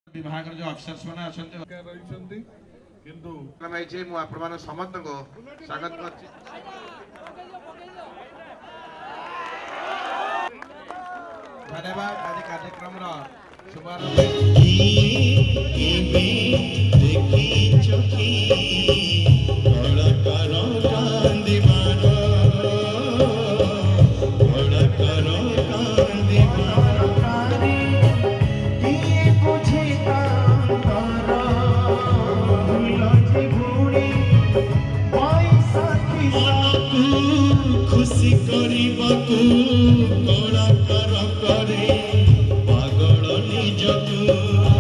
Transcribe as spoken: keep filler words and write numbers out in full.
विभाग जो अफसर्स माने अछंते रहिसंती किंतु मैं जे मु आपण मान समस्त को स्वागत करछि। धन्यवाद। आज कार्यक्रम रा शुभारंभ देखी चोखी कलाकार कांदीबार कलाकार कांदीबार किए बुझे तांकर लजी भूणी पैसा खिसाकू खुशी करिबाकू कलाकार करे पागल निजकू।